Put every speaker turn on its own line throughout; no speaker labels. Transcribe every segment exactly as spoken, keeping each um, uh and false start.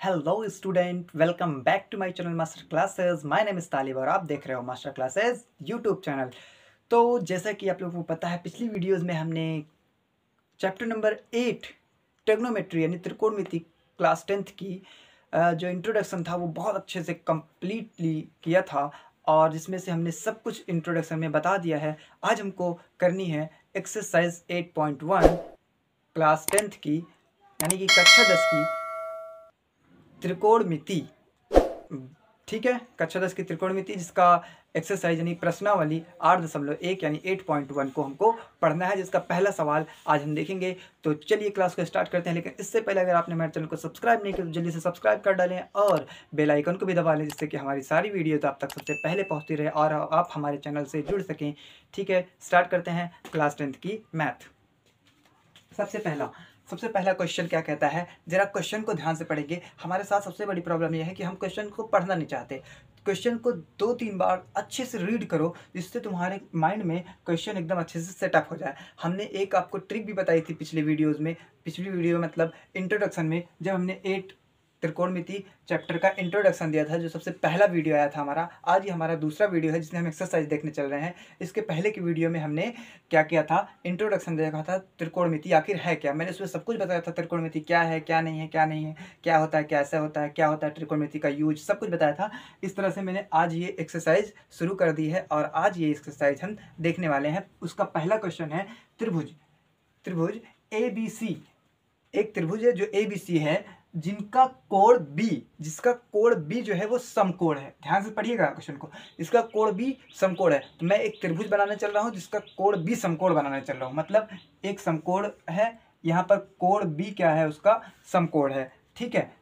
Hello student, welcome back to my channel master classes. My name is Talib और आप देख रहे हो मास्टर क्लासेस यूट्यूब चैनल। तो जैसा कि आप लोगों को पता है, पिछली वीडियोस में हमने चैप्टर नंबर एट ट्रिग्नोमेट्री यानी त्रिकोणमिति क्लास टेंथ की अ, जो इंट्रोडक्शन था वो बहुत अच्छे से कम्प्लीटली किया था और जिसमें से हमने सब कुछ इंट्रोडक्शन में बता दिया है। आज हमको करनी है exercise eight point one class tenth की यानी कि कक्षा दस की त्रिकोणमिति। ठीक है, कक्षा दस की त्रिकोणमिति जिसका एक्सरसाइज यानी प्रश्नावली आठ दशमलव एक यानी एट पॉइंट वन को हमको पढ़ना है, जिसका पहला सवाल आज हम देखेंगे। तो चलिए क्लास को स्टार्ट करते हैं। लेकिन इससे पहले अगर आपने मेरे चैनल को सब्सक्राइब नहीं किया तो जल्दी से सब्सक्राइब कर डालें और बेल आइकन को भी दबा लें, जिससे कि हमारी सारी वीडियो तो आप तक सबसे पहले पहुँचती रहे और आप हमारे चैनल से जुड़ सकें। ठीक है, स्टार्ट करते हैं क्लास टेंथ की मैथ। सबसे पहला सबसे पहला क्वेश्चन क्या कहता है, जरा क्वेश्चन को ध्यान से पढ़ेंगे। हमारे साथ सबसे बड़ी प्रॉब्लम यह है कि हम क्वेश्चन को पढ़ना नहीं चाहते। क्वेश्चन को दो तीन बार अच्छे से रीड करो, जिससे तुम्हारे माइंड में क्वेश्चन एकदम अच्छे से सेटअप हो जाए। हमने एक आपको ट्रिक भी बताई थी पिछले वीडियोज़ में, पिछली वीडियो मतलब इंट्रोडक्शन में, जब हमने एट त्रिकोणमिति चैप्टर का इंट्रोडक्शन दिया था, जो सबसे पहला वीडियो आया था हमारा। आज ये हमारा दूसरा वीडियो है जिसमें हम एक्सरसाइज देखने चल रहे हैं। इसके पहले की वीडियो में हमने क्या किया था, इंट्रोडक्शन देखा था त्रिकोणमिति आखिर है क्या। मैंने उसमें सब कुछ बताया था, त्रिकोणमिति क्या है, क्या नहीं है, क्या नहीं है, क्या होता है, कैसे होता है, क्या होता है त्रिकोणमिति का यूज, सब कुछ बताया था। इस तरह से मैंने आज ये एक्सरसाइज शुरू कर दी है और आज ये एक्सरसाइज हम देखने वाले हैं। उसका पहला क्वेश्चन है त्रिभुज त्रिभुज ए बी सी। एक त्रिभुज है जो ए बी सी है, जिनका कोण बी जिसका कोण बी जो है वो समकोण है। ध्यान से पढ़िएगा क्वेश्चन को, इसका कोण बी समकोण है। तो मैं एक त्रिभुज बनाने चल रहा हूँ जिसका कोण बी समकोण बनाने चल रहा हूँ। मतलब एक समकोण है, यहाँ पर कोण बी क्या है, उसका समकोण है। ठीक है,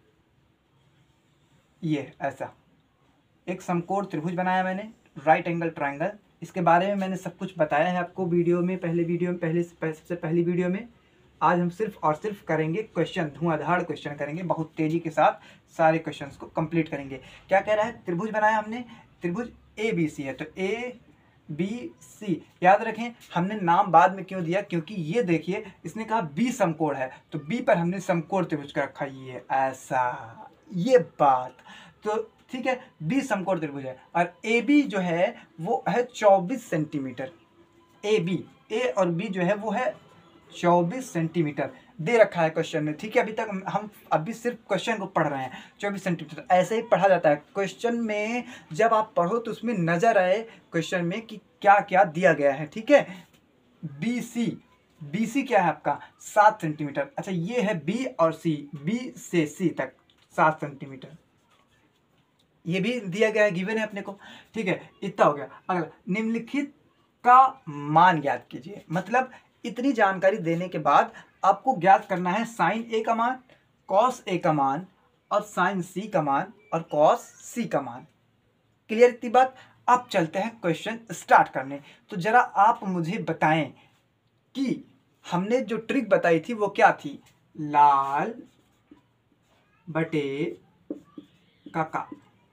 ये ऐसा एक समकोण त्रिभुज बनाया मैंने, राइट एंगल ट्राइंगल। इसके बारे में मैंने सब कुछ बताया है आपको वीडियो में, पहले वीडियो में, पहले सबसे पहली वीडियो में। आज हम सिर्फ और सिर्फ करेंगे क्वेश्चन, धुआंधार क्वेश्चन करेंगे, बहुत तेजी के साथ सारे क्वेश्चंस को कंप्लीट करेंगे। क्या कह रहा है, त्रिभुज बनाया हमने, त्रिभुज ए बी सी है। तो ए बी सी याद रखें, हमने नाम बाद में क्यों दिया, क्योंकि ये देखिए इसने कहा बी समकोण है, तो बी पर हमने समकोण त्रिभुज का रखा, ये ऐसा, ये बात। तो ठीक है, बी समकोण त्रिभुज है और ए बी जो है वो है चौबीस सेंटीमीटर। ए बी ए और बी जो है वो है चौबीस सेंटीमीटर दे रखा है क्वेश्चन में। ठीक है, अभी तक हम अभी सिर्फ क्वेश्चन को पढ़ रहे हैं। चौबीस सेंटीमीटर ऐसे ही पढ़ा जाता है क्वेश्चन में। जब आप पढ़ो तो उसमें नजर आए क्वेश्चन में कि क्या क्या दिया गया है। ठीक है, बी सी बी सी क्या है आपका, सात सेंटीमीटर। अच्छा, ये है बी और सी, बी से सी तक सात सेंटीमीटर, ये भी दिया गया है, गिवन है अपने को। ठीक है, इतना हो गया। अगला, निम्नलिखित का मान ज्ञात कीजिए। मतलब इतनी जानकारी देने के बाद आपको ज्ञात करना है साइन ए का मान, कॉस ए का मान और साइन सी का मान और कॉस सी का मान। क्लियर इतनी बात। अब चलते हैं क्वेश्चन स्टार्ट करने। तो जरा आप मुझे बताएं कि हमने जो ट्रिक बताई थी वो क्या थी, लाल बटे काका,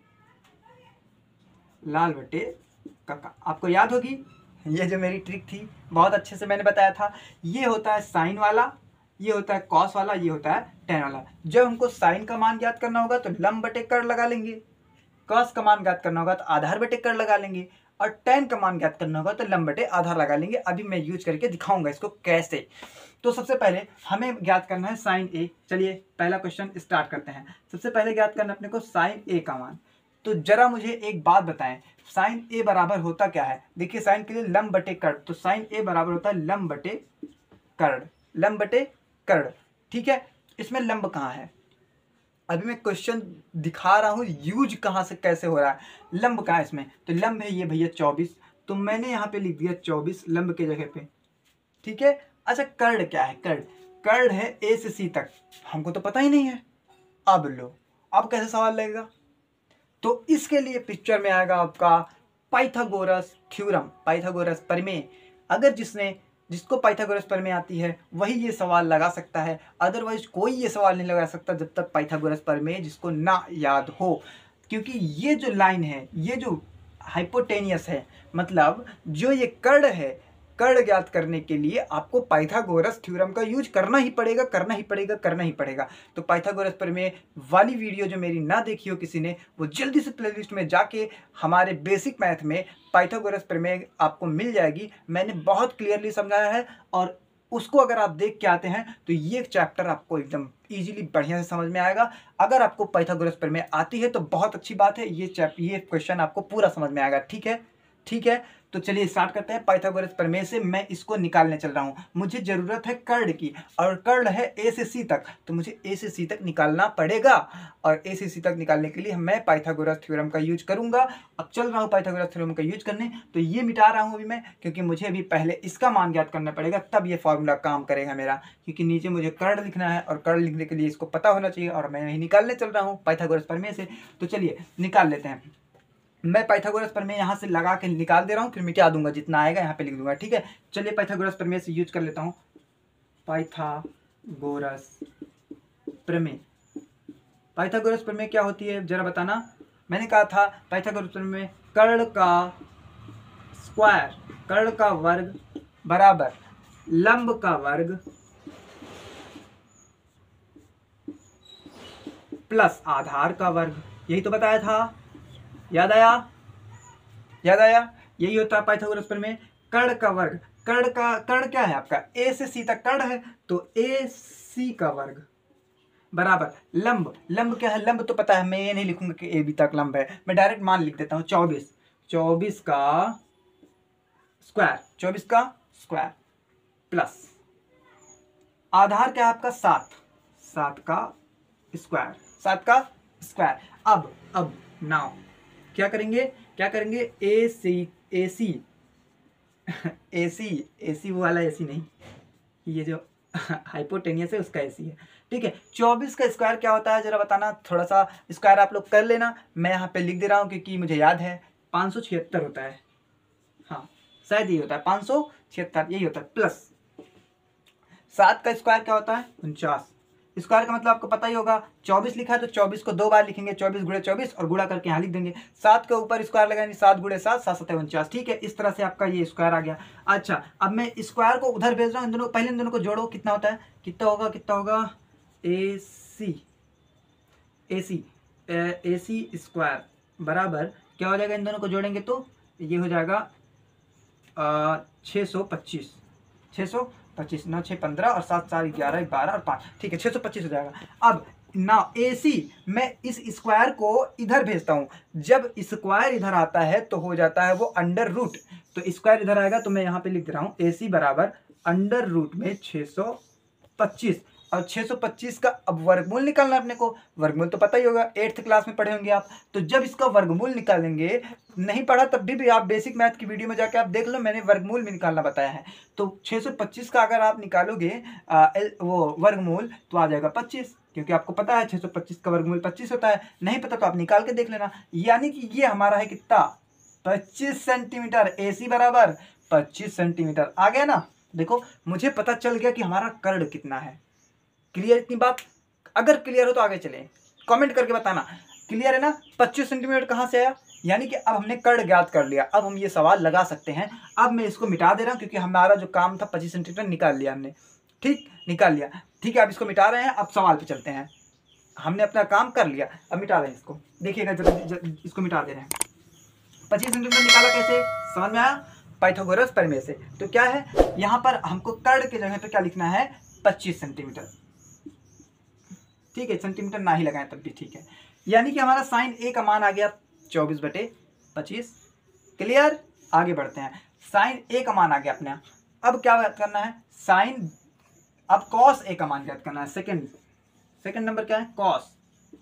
लाल बटे काका, आपको याद होगी। ये जो मेरी ट्रिक थी बहुत अच्छे से मैंने बताया था। ये होता है साइन वाला, ये होता है कॉस वाला, ये होता है टेन वाला। जब हमको साइन का मान ज्ञात करना होगा तो लंब बटे कर लगा लेंगे, कॉस का मान ज्ञात करना होगा तो आधार बटे कर लगा लेंगे और टेन का मान ज्ञात करना होगा तो लंब बटे आधार लगा लेंगे। अभी मैं यूज करके दिखाऊंगा इसको कैसे। तो सबसे पहले हमें ज्ञात करना है साइन ए। चलिए पहला क्वेश्चन स्टार्ट करते हैं। सबसे पहले ज्ञात करना अपने को साइन ए का मान। तो जरा मुझे एक बात बताएं, साइन ए बराबर होता क्या है। देखिए साइन के लिए लंब बटे कर्ण, तो साइन ए बराबर होता है लंब बटे कर्ण, लंब बटे कर्ण। ठीक है, इसमें लंब कहाँ है, अभी मैं क्वेश्चन दिखा रहा हूँ यूज कहाँ से कैसे हो रहा है। लंब कहाँ है इसमें, तो लंब है ये भैया चौबीस, तो मैंने यहाँ पे लिख दिया चौबीस लंब के जगह पे। ठीक है, अच्छा कर्ण क्या है, कर्ण कर्ण है ए से सी तक, हमको तो पता ही नहीं है। अब लो, अब कैसे सवाल लगेगा, तो इसके लिए पिक्चर में आएगा आपका पाइथागोरस थ्योरम, पाइथागोरस प्रमेय। अगर जिसने जिसको पाइथागोरस प्रमेय आती है वही ये सवाल लगा सकता है, अदरवाइज कोई ये सवाल नहीं लगा सकता जब तक पाइथागोरस प्रमेय जिसको ना याद हो। क्योंकि ये जो लाइन है, ये जो हाइपोटेनियस है, मतलब जो ये कर्ण है, कर्ण ज्ञात करने के लिए आपको पाइथागोरस थ्योरम का यूज करना ही पड़ेगा, करना ही पड़ेगा, करना ही पड़ेगा। तो पाइथागोरस प्रमेय वाली वीडियो जो मेरी ना देखी हो किसी ने, वो जल्दी से प्लेलिस्ट में जाके हमारे बेसिक मैथ में पाइथागोरस प्रमेय आपको मिल जाएगी। मैंने बहुत क्लियरली समझाया है और उसको अगर आप देख के आते हैं तो ये चैप्टर आपको एकदम इजीली बढ़िया से समझ में आएगा। अगर आपको पाइथागोरस प्रमेय आती है तो बहुत अच्छी बात है, ये चैप ये क्वेश्चन आपको पूरा समझ में आएगा। ठीक है, ठीक है, तो चलिए स्टार्ट करते हैं। पाइथागोरस प्रमेय से मैं इसको निकालने चल रहा हूँ। मुझे जरूरत है कर्ण की, और कर्ण है ए से सी तक, तो मुझे ए से सी तक निकालना पड़ेगा। और ए से सी तक निकालने के लिए मैं पाइथागोरस थ्योरम का यूज करूंगा। अब चल रहा हूँ पाइथागोरस थ्योरम का यूज करने, तो ये मिटा रहा हूँ अभी मैं, क्योंकि मुझे अभी पहले इसका मान ज्ञात करना पड़ेगा, तब ये फॉर्मूला काम करेगा मेरा। क्योंकि नीचे मुझे कर्ण लिखना है और कर्ण लिखने के लिए इसको पता होना चाहिए, और मैं यही निकालने चल रहा हूँ पाइथागोरस प्रमेय से। तो चलिए निकाल लेते हैं। मैं पाइथागोरस प्रमेय यहाँ से लगा के निकाल दे रहा हूँ, फिर मिटा दूंगा, जितना आएगा यहाँ पे लिख दूंगा। ठीक है, चलिए पाइथागोरस प्रमेय से यूज कर लेता हूँ। पाइथागोरस प्रमेय, पाइथागोरस प्रमेय क्या होती है जरा बताना। मैंने कहा था पाइथागोरस प्रमेय कर्ण का स्क्वायर, कर्ण का वर्ग बराबर लंब का वर्ग प्लस आधार का वर्ग, यही तो बताया था। याद आया, याद आया, यही होता है पाइथागोरस प्रमेय। कर्ण का वर्ग, कर्ण का कर्ण क्या है आपका, ए से सी तक कर्ण है, तो ए सी का वर्ग बराबर लंब, लंब क्या है, लंब तो पता है, मैं ये नहीं लिखूंगा कि ए बी तक लंब है, मैं डायरेक्ट मान लिख देता हूँ चौबीस, चौबीस का स्क्वायर, चौबीस का स्क्वायर प्लस आधार क्या है आपका सात, सात का स्क्वायर, सात का स्क्वायर। अब अब नाउ क्या करेंगे, क्या करेंगे, ए सी ए सी ए सी ए सी वो वाला ए सी नहीं, ये जो हाइपोटेनियस है उसका ए सी है। ठीक है, चौबीस का स्क्वायर क्या होता है जरा बताना, थोड़ा सा स्क्वायर आप लोग कर लेना, मैं यहाँ पे लिख दे रहा हूँ क्योंकि मुझे याद है पाँच सौ छिहत्तर होता है। हाँ शायद ये होता है पाँच सौ छिहत्तर, यही होता है। प्लस सात का स्क्वायर क्या होता है, उनचास। स्क्वायर का मतलब आपको पता ही होगा, चौबीस लिखा है तो चौबीस को दो बार लिखेंगे, चौबीस गुणे चौबीस और गुणा करके यहाँ लिख देंगे। सात के ऊपर स्क्वायर लगाएंगे, सात गुणे सात, सात सत्तर उनचास। ठीक है, इस तरह से आपका ये स्क्वायर आ गया। अच्छा, अब मैं स्क्वायर को उधर भेज रहा हूँ, इन दोनों पहले इन दोनों को जोड़ो, कितना होता है, कितना होगा, कितना होगा, ए सी ए सी ए सी स्क्वायर बराबर क्या हो जाएगा, इन दोनों को जोड़ेंगे तो ये हो जाएगा छः सौ पच्चीस, छः सौ पच्चीस, नौ छः पंद्रह और सात चार ग्यारह, बारह और पाँच, ठीक है छः सौ पच्चीस हो जाएगा। अब ना ए सी, मैं इस स्क्वायर को इधर भेजता हूँ, जब स्क्वायर इधर आता है तो हो जाता है वो अंडर रूट, तो स्क्वायर इधर आएगा तो मैं यहाँ पे लिख दे रहा हूँ ए सी बराबर अंडर रूट में छः सौ पच्चीस। और छः सौ पच्चीस का अब वर्गमूल निकालना है अपने को, वर्गमूल तो पता ही होगा, एट्थ क्लास में पढ़े होंगे आप, तो जब इसका वर्गमूल निकालेंगे, नहीं पढ़ा तब भी, भी आप बेसिक मैथ की वीडियो में जाके आप देख लो, मैंने वर्गमूल भी निकालना बताया है। तो छः सौ पच्चीस का अगर आप निकालोगे आ, वो वर्गमूल तो आ जाएगा पच्चीस, क्योंकि आपको पता है छः सौ पच्चीस का वर्गमूल पच्चीस होता है, नहीं पता तो आप निकाल के देख लेना। यानी कि ये हमारा है कितना, पच्चीस सेंटीमीटर, ए सी बराबर पच्चीस सेंटीमीटर आ गया ना। देखो मुझे पता चल गया कि हमारा कर्ण कितना है। क्लियर इतनी बात, अगर क्लियर हो तो आगे चलें, कमेंट करके बताना क्लियर है ना। पच्चीस सेंटीमीटर कहाँ से आया, यानी कि अब हमने कर्ण ज्ञात कर लिया, अब हम ये सवाल लगा सकते हैं। अब मैं इसको मिटा दे रहा हूँ क्योंकि हमारा जो काम था पच्चीस सेंटीमीटर निकाल लिया हमने, ठीक निकाल लिया, ठीक है। अब इसको मिटा रहे हैं, अब सवाल पे चलते हैं, हमने अपना काम कर लिया, अब मिटा रहे हैं इसको, देखिएगा जब इसको मिटा दे रहे हैं। पच्चीस सेंटीमीटर निकाला कैसे, समझ में आया, पाइथागोरस प्रमेय से। तो क्या है, यहाँ पर हमको कर्ण के जगह पे क्या लिखना है, पच्चीस सेंटीमीटर, ठीक है, सेंटीमीटर ना ही लगाएं तब भी ठीक है। यानी कि हमारा साइन ए का मान आ गया चौबीस बटे पच्चीस। क्लियर, आगे बढ़ते हैं, साइन ए का मान आ गया अपने। अब क्या करना है, साइन, अब कॉस ए का मान ज्ञात करना है। सेकंड सेकंड नंबर क्या है, कॉस,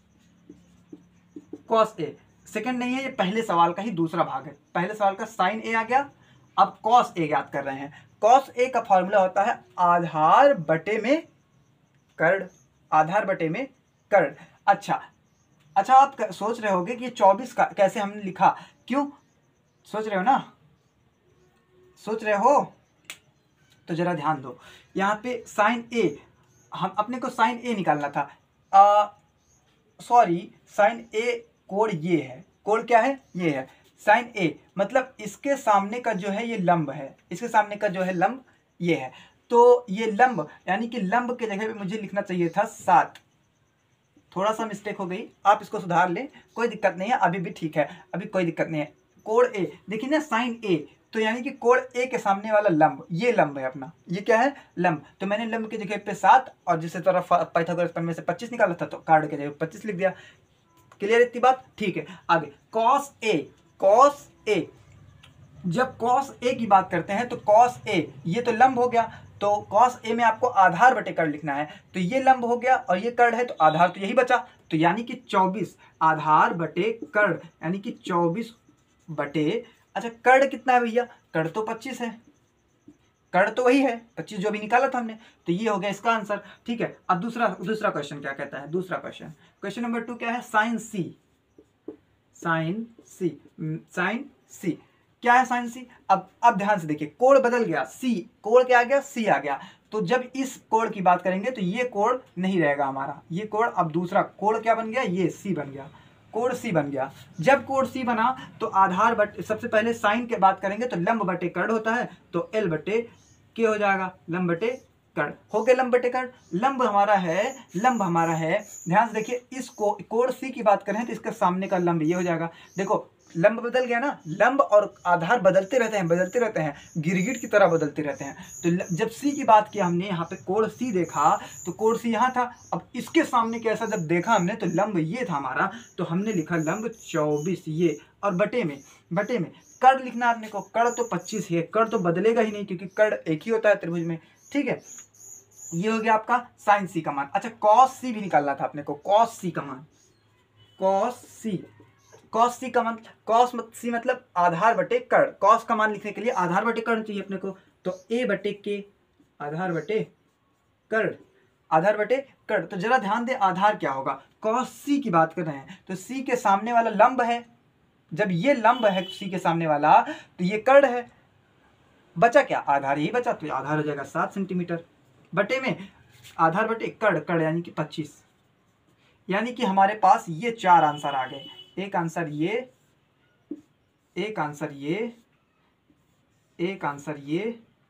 कॉस ए सेकंड नहीं है, ये पहले सवाल का ही दूसरा भाग है। पहले सवाल का साइन ए आ गया, अब कॉस ए ज्ञात कर रहे हैं। कॉस ए का फॉर्मूला होता है आधार बटे में कर्ण, आधार बटे में कर्ण। अच्छा अच्छा, आप सोच रहे होगे कि ये चौबीस का कैसे हमने लिखा, क्यों सोच रहे हो ना, सोच रहे हो तो जरा ध्यान दो। यहाँ पे साइन ए, हम अपने को साइन ए निकालना था, सॉरी साइन ए कोण ये है, कोण क्या है, ये है, साइन ए मतलब इसके सामने का जो है ये लंब है, इसके सामने का जो है लंब ये है, तो ये लंब यानी कि लंब के जगह पे मुझे लिखना चाहिए था सात। थोड़ा सा मिस्टेक हो गई, आप इसको सुधार लें, कोई दिक्कत नहीं है, अभी भी ठीक है, अभी कोई दिक्कत नहीं है। कोण ए देखिए ना, साइन ए, तो यानी कि कोण ए के सामने वाला लंब, ये लंब है अपना, ये क्या है लंब, तो मैंने लंब की जगह पे सात और जिस तरफ पाइथागोरस प्रमेय से पच्चीस निकाला था तो कार्ड के जगह पच्चीस लिख दिया। क्लियर इतनी बात, ठीक है। आगे कॉस ए, कॉस ए, जब कॉस ए की बात करते हैं तो कॉस ए ये तो लंब हो गया, तो कॉस ए में आपको आधार बटे कर्ण लिखना है, तो ये लंब हो गया और ये कर्ण है, तो आधार तो यही बचा, तो यानी कि चौबीस आधार बटे कर्ण, यानी कि चौबीस बटे, अच्छा कर्ण कितना है भैया, कर्ण तो पच्चीस है, कर्ण तो वही है पच्चीस जो भी निकाला था हमने, तो ये हो गया इसका आंसर। ठीक है, अब दूसरा दूसरा क्वेश्चन क्या कहता है, दूसरा क्वेश्चन, क्वेश्चन नंबर टू क्या है, sine C, sine C, sine C क्या है, साइन सी। अब अब ध्यान से देखिए, कोण बदल गया, सी कोण क्या आ गया, सी आ गया, तो जब इस कोण की बात करेंगे तो ये कोण नहीं रहेगा हमारा, ये कोण, अब दूसरा कोण क्या बन गया, ये सी बन गया, कोण सी बन गया। जब कोण सी बना तो आधार बटे, सबसे पहले साइन की बात करेंगे तो लंब बटे कर्ण होता है, तो एल बटे के हो जाएगा, लंब बटे कर्ण हो गया, लंब बटे कर्ण, लंब हमारा है, लंब हमारा है, ध्यान से देखिए, इस कोण सी की बात करें तो इसके सामने का लंब ये हो जाएगा, देखो लंब बदल गया ना, लंब और आधार बदलते रहते हैं, बदलते रहते हैं, गिरगिट की तरह बदलते रहते हैं, तो जब सी की बात की हमने, यहाँ पे कोण सी देखा तो कोण सी यहाँ था, अब इसके सामने कैसा जब देखा हमने तो लंब ये था हमारा, तो हमने लिखा लंब चौबीस ये, और बटे में, बटे में कर्ण लिखना आपने को, कर्ण तो पच्चीस है, कर्ण तो बदलेगा ही नहीं क्योंकि कर्ण एक ही होता है त्रिभुज में। ठीक है, ये हो गया आपका साइन सी का मान। अच्छा कॉस सी भी निकालना था अपने को, कॉस सी का मान, कॉस सी, कॉस सी का मान, कॉस सी मतलब आधार बटे कर्ण, कॉस का मान लिखने के लिए आधार बटे कर्ण चाहिए अपने को, तो ए बटे के, आधार बटे कर्ण, आधार बटे कर्ण, तो जरा ध्यान दे आधार क्या होगा, कॉस सी की बात कर रहे हैं तो सी के सामने वाला लंब है, जब ये लंब है सी के सामने वाला तो ये कर्ण है, बचा क्या, आधार यही बचा, तो आधार हो जाएगा सात सेंटीमीटर, बटे में आधार बटे कर्ण, कर्ण यानी कि पच्चीस, यानी कि हमारे पास ये चार आंसर आ गए, एक आंसर ये, एक आंसर ये, एक आंसर ये,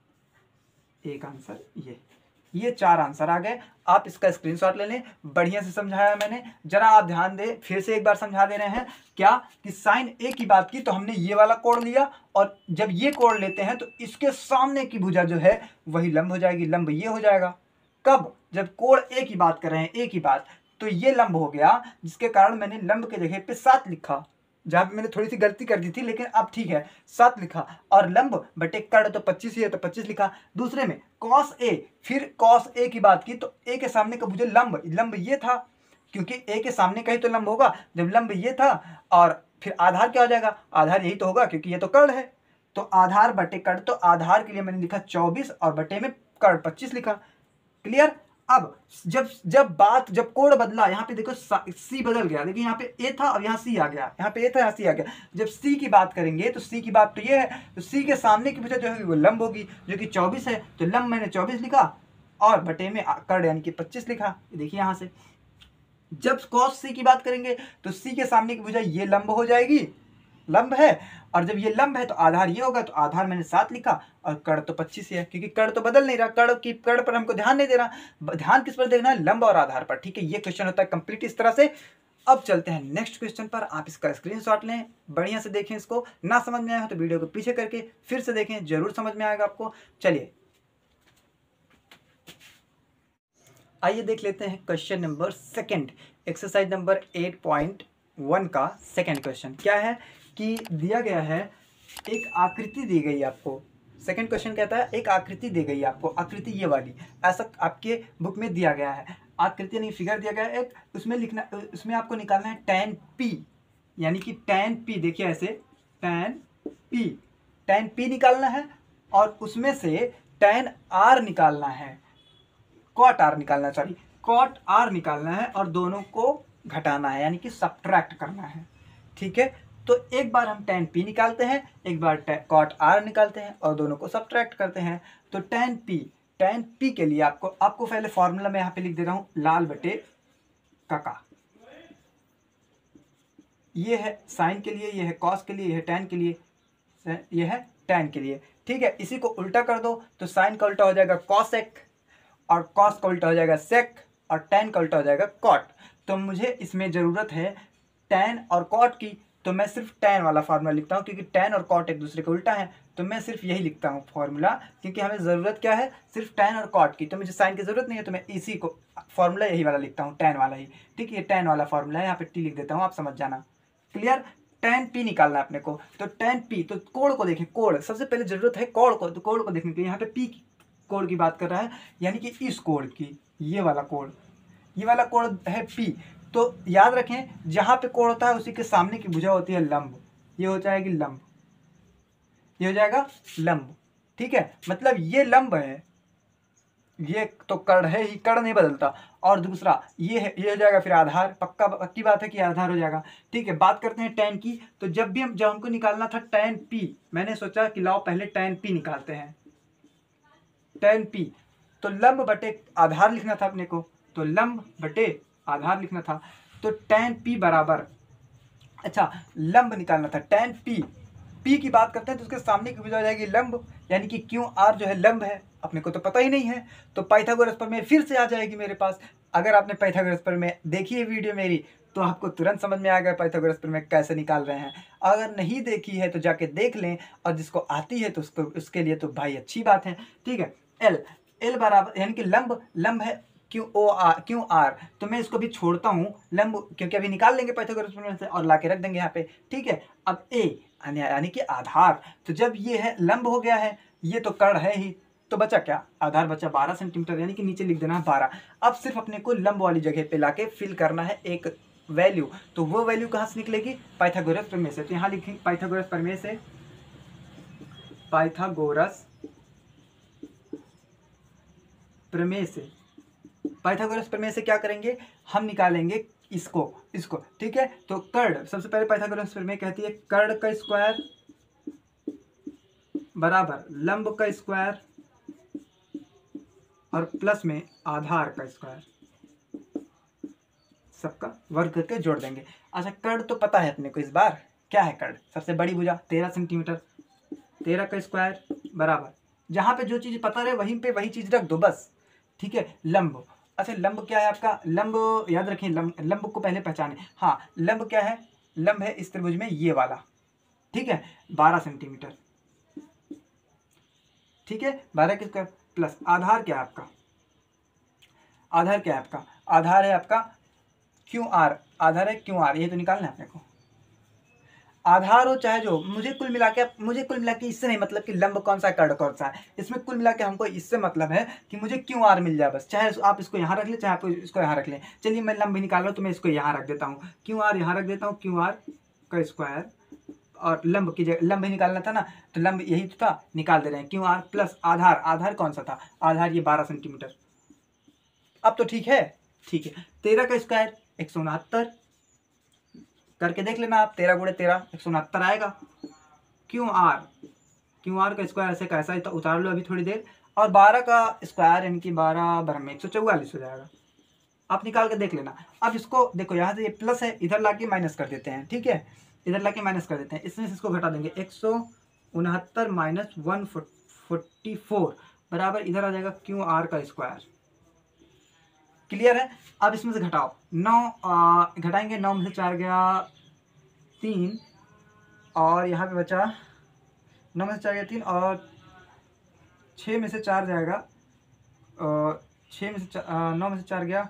एक आंसर ये, ये चार आंसर आ गए। आप इसका स्क्रीनशॉट ले लें, बढ़िया से समझाया मैंने, जरा आप ध्यान दें, फिर से एक बार समझा दे रहे हैं क्या कि साइन ए की बात की तो हमने ये वाला कोण लिया, और जब ये कोण लेते हैं तो इसके सामने की भुजा जो है वही लंब हो जाएगी, लंब ये हो जाएगा, कब, जब कोण ए की बात कर रहे हैं, ए की बात, तो ये लंब हो गया, जिसके कारण मैंने लंब के जगह पे सात लिखा, जहाँ पे मैंने थोड़ी सी गलती कर दी थी, लेकिन अब ठीक है, सात लिखा, और लंब बटे कर्ण तो पच्चीस ही है तो पच्चीस लिखा। दूसरे में कॉस ए, फिर कॉस ए की बात की तो ए के सामने का मुझे लंब, लंब ये था, क्योंकि ए के सामने का ही तो लंब होगा, जब लंब ये था, और फिर आधार क्या हो जाएगा, आधार यही तो होगा क्योंकि ये तो कर्ण है, तो आधार बटे कर्ण, तो आधार के लिए मैंने लिखा चौबीस और बटे में कर्ण पच्चीस लिखा। क्लियर। अब जब जब बात, जब कोण बदला, यहाँ पे देखो सी बदल गया, देखिए यहाँ पे ए था और यहाँ सी आ गया, यहाँ पे ए था यहाँ सी आ गया, जब सी की बात करेंगे तो सी की बात तो ये है, तो सी के सामने की भुजा जो है वो लंब होगी, जो कि चौबीस है, तो लंब मैंने चौबीस लिखा और बटे में कर्ण यानी कि पच्चीस लिखा, देखिए यहाँ से। जब कॉस सी की बात करेंगे तो सी के सामने की भुजा ये लंब हो जाएगी, लंब है, और जब ये लंब है तो आधार ये होगा, तो आधार मैंने सात लिखा और कर्ण तो पच्चीस है, क्योंकि कर्ण तो बदल नहीं रहा, कर्ण की, कर्ण पर हमको ध्यान नहीं देना, ध्यान किस पर देखना है, लंब और आधार पर। ठीक है, ये क्वेश्चन होता है कंप्लीट इस तरह से। अब चलते हैं नेक्स्ट क्वेश्चन पर, आप इसका स्क्रीनशॉट लें, बढ़िया से देखें, इसको ना समझ में आया हो तो वीडियो को पीछे करके फिर से देखें, जरूर समझ में आएगा आपको। चलिए आइए देख लेते हैं question number second, exercise number eight point one का सेकंड क्वेश्चन। क्या है कि दिया गया है, एक आकृति दी गई आपको, सेकंड क्वेश्चन कहता है एक आकृति दी गई आपको, आकृति ये वाली, ऐसा आपके बुक में दिया गया है, आकृति नहीं फिगर दिया गया है एक, उसमें लिखना, उसमें आपको निकालना है टैन पी, यानी कि टैन पी, देखिए ऐसे टैन पी, टैन पी निकालना है, और उसमें से टैन आर निकालना है, कॉट आर निकालना, सॉरी कॉट आर निकालना है, और दोनों को घटाना है, यानी कि सब्ट्रैक्ट करना है। ठीक है, तो एक बार हम टैन पी निकालते हैं, एक बार कॉट आर निकालते हैं, और दोनों को सब्ट्रैक्ट करते हैं। तो टैन पी, टैन पी के लिए आपको आपको पहले फॉर्मूला में यहाँ पे लिख दे रहा हूँ, लाल बटे काका, ये है साइन के लिए, ये है कॉस के लिए, ये है टैन के लिए, ये है टैन के लिए। ठीक है, इसी को उल्टा कर दो तो साइन का उल्टा हो जाएगा कॉसेक, और कॉस का उल्टा हो जाएगा सेक, और टैन का उल्टा हो जाएगा कॉट। तो मुझे इसमें ज़रूरत है टैन और कॉट की, तो मैं सिर्फ टैन वाला फार्मूला लिखता हूँ, क्योंकि टैन और कॉट एक दूसरे के उल्टा है। तो मैं सिर्फ यही लिखता हूँ फार्मूला, क्योंकि हमें ज़रूरत क्या है, सिर्फ टैन और कॉट की। तो मुझे साइन की ज़रूरत नहीं है, तो मैं इसी को फार्मूला यही वाला लिखता हूँ, टैन वाला ही। ठीक है, ये टैन वाला फार्मूला है, यहाँ पे टी लिख देता हूँ, आप समझ जाना। क्लियर? टैन पी निकालना है अपने को। तो टैन पी, तो कोण को देखें, कोण सबसे पहले जरूरत है कोण को। तो कोण को देखने के लिए यहाँ पे पी की कोण की बात कर रहा है, यानी कि इस कोण की, ये वाला कोण, ये वाला कोण है पी। तो याद रखें, जहाँ पे कोण होता है उसी के सामने की भुजा होती है लंब। ये हो जाएगी लंब, ये हो जाएगा लंब। ठीक है, मतलब ये लंब है, ये तो कर्ण है ही, कर्ण नहीं बदलता। और दूसरा ये है, ये हो जाएगा फिर आधार, पक्का पक्की बात है कि आधार हो जाएगा। ठीक है, बात करते हैं टैन की। तो जब भी हम जब हमको निकालना था टैन पी, मैंने सोचा कि लाओ पहले टैन पी निकालते हैं। टैन पी, तो लंब बटे आधार लिखना था अपने को, तो लंब बटे आधार लिखना था। तो टैन पी बराबर, अच्छा लंब निकालना था, टैन पी, पी की बात करते हैं तो उसके सामने की भुजा हो जाएगी लंब, यानी कि क्यू आर जो है लंब है, अपने को तो पता ही नहीं है। तो पाइथागोरस प्रमेय फिर से आ जाएगी मेरे पास। अगर आपने पाइथागोरस प्रमेय देखी है वीडियो मेरी, तो आपको तुरंत समझ में आ गया पाइथागोरस प्रमेय कैसे निकाल रहे हैं। अगर नहीं देखी है तो जाके देख लें, और जिसको आती है तो उसको, उसके लिए तो भाई अच्छी बात है। ठीक है, एल, एल बराबर यानी कि लंब, लंब है Q O R, Q R, तो मैं इसको भी छोड़ता हूँ लंब, क्योंकि अभी निकाल लेंगे पाइथागोरस प्रमेय से और ला के रख देंगे यहाँ पे। ठीक है, अब ए यानी कि आधार, तो जब ये है लंब हो गया है, ये तो कर्ण है ही, तो बचा क्या, आधार बचा बारह सेंटीमीटर, यानी कि नीचे लिख देना है बारह। अब सिर्फ अपने को लंब वाली जगह पे लाके फिल करना है एक वैल्यू। तो वो वैल्यू कहाँ से निकलेगी, पाइथागोरस प्रमेय से। तो यहाँ लिखेंगे पाइथागोरस प्रमेय से, पाइथागोरस प्रमेय से, पाइथागोरस प्रमेय से क्या करेंगे, हम निकालेंगे इसको, इसको। ठीक है, तो कर्ण, सबसे पहले पाइथागोरस प्रमेय कहती है कर्ण का स्क्वायर बराबर लंब का स्क्वायर और प्लस में आधार का स्क्वायर, सबका वर्ग करके जोड़ देंगे। अच्छा, कर्ण तो पता है अपने को इस बार, क्या है कर्ण, सबसे बड़ी भुजा तेरह सेंटीमीटर, तेरह का स्क्वायर बराबर, जहाँ पे जो चीज़ पता रहे वहीं पे वही चीज़ रख दो बस। ठीक है, लंब, अच्छा लंब क्या है आपका, लंब याद रखें, लंब, लंब को पहले पहचाने। हाँ, लंब क्या है, लंब है इस त्रिभुज में ये वाला। ठीक है, बारह सेंटीमीटर। ठीक है, बारह के स्क्वायर प्लस आधार क्या है आपका, आधार क्या है आपका, आधार है आपका क्यू आर, आधार है क्यू आर, ये तो निकालना है अपने को। आधार हो चाहे जो, मुझे कुल मिला के, मुझे कुल मिला के इससे नहीं मतलब कि लंब कौन सा कर्ण कौन सा है, इसमें कुल मिला के हमको इससे मतलब है कि मुझे क्यू आर मिल जाए बस। चाहे आप इसको यहाँ रख लें, चाहे आप इसको यहाँ रख लें। चलिए मैं लंब भी निकाल रहा हूँ, तो मैं इसको यहाँ रख देता हूँ, क्यू आर यहाँ रख देता हूँ, क्यू आर का स्क्वायर, और लंब की जगह, लंब ही निकालना था ना, तो लंब यही तो था, निकाल दे रहे हैं क्यू आर प्लस आधार, आधार कौन सा था, आधार ये बारह सेंटीमीटर। अब तो ठीक है, ठीक है, तेरह का स्क्वायर एक सौ उनहत्तर, करके देख लेना आप, तेरह गुणे तेरह एक सौ उनहत्तर आएगा। क्यू आर, क्यू आर का स्क्वायर ऐसे कैसा है, तो उतार लो अभी थोड़ी देर, और बारह का स्क्वायर यानी कि बारह बारह में एक सौ चौवालीस हो जाएगा। आप निकाल के देख लेना। अब इसको देखो, यहाँ से ये प्लस है, इधर ला के माइनस कर देते हैं। ठीक है, इधर ला के माइनस कर देते हैं, इसमें से इसको घटा देंगे, एक सौ उनहत्तर माइनस वन फोर्टी फोर बराबर इधर आ जाएगा क्यू आर का स्क्वायर। क्लियर है, अब इसमें से घटाओ, नौ घटाएंगे, नौ में से चार गया तीन, और यहाँ पे बचा, नौ में से चार गया तीन, और छः में से चार जाएगा, छः में से नौ में से चार गया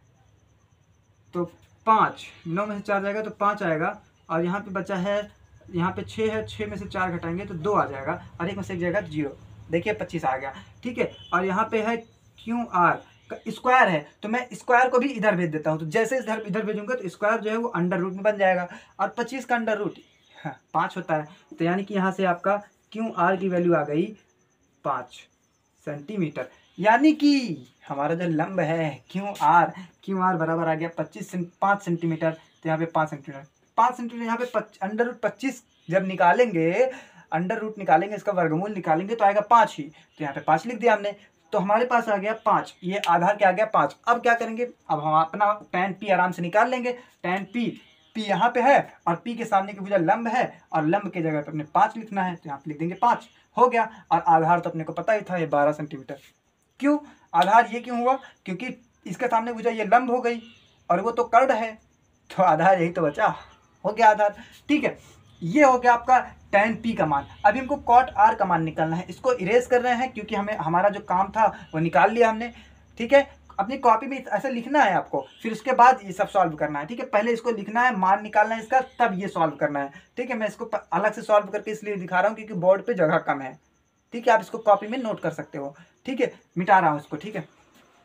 तो पाँच, नौ में से चार जाएगा तो पाँच आएगा, और यहाँ पे बचा है, यहाँ पे छः है, छः में से चार घटाएंगे तो दो आ जाएगा, और एक में से एक जाएगा जीरो, देखिए पच्चीस आ गया। ठीक है, और यहाँ पे है क्यू आर का स्क्वायर है, तो मैं स्क्वायर को भी इधर भेज देता हूँ, तो जैसे इधर इधर भेजूंगा तो स्क्वायर जो है वो अंडर रूट में बन जाएगा, और पच्चीस का अंडर रूट हाँ, पाँच होता है। तो यानी कि यहाँ से आपका क्यू आर की वैल्यू आ गई पाँच सेंटीमीटर, यानी कि हमारा जो लंब है क्यू आर, क्यू आर बराबर आ गया पच्चीस पाँच सेंटीमीटर। तो यहाँ पे पाँच सेंटीमीटर, पाँच सेंटीमीटर, यहाँ पे अंडर रूट पच्चीस जब निकालेंगे, अंडर रूट निकालेंगे, इसका वर्गमूल निकालेंगे तो आएगा पाँच ही, तो यहाँ पे पाँच लिख दिया हमने, तो हमारे पास आ गया पाँच, ये आधार क्या आ गया पाँच। अब क्या करेंगे, अब हम अपना टैन पी आराम से निकाल लेंगे, टैन पी पी यहाँ पे है और पी के सामने की भुजा लंब है और लंब के जगह पे अपने पाँच लिखना है, तो यहाँ पे लिख देंगे पाँच, हो गया। और आधार तो अपने को पता ही था ये बारह सेंटीमीटर। क्यों आधार ये क्यों हुआ? क्योंकि इसके सामने भुजा ये लंब हो गई और वो तो कर्ण है, तो आधार यही तो बचा, हो गया आधार। ठीक है, ये हो गया आपका टेन पी का मान। अभी हमको कॉट आर का मान निकालना है, इसको इरेज कर रहे हैं क्योंकि हमें हमारा जो काम था वो निकाल लिया हमने। ठीक है, अपनी कॉपी में ऐसा लिखना है आपको, फिर उसके बाद ये सब सॉल्व करना है। ठीक है, पहले इसको लिखना है, मान निकालना है इसका, तब ये सॉल्व करना है। ठीक है, मैं इसको अलग से सॉल्व करके इसलिए दिखा रहा हूँ क्योंकि बोर्ड पे जगह कम है। ठीक है, आप इसको कॉपी में नोट कर सकते हो। ठीक है, मिटा रहा हूँ इसको। ठीक है,